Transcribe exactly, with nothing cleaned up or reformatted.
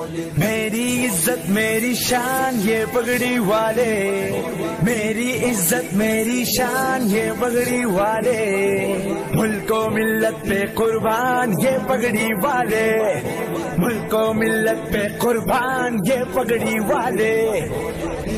मेरी इज्जत मेरी शान ये पगड़ी वाले, मेरी इज्जत मेरी शान ये पगड़ी वाले, मुल्को मिल्लत पे कुर्बान ये पगड़ी वाले, मुल्को मिल्लत पे कुर्बान ये पगड़ी वाले।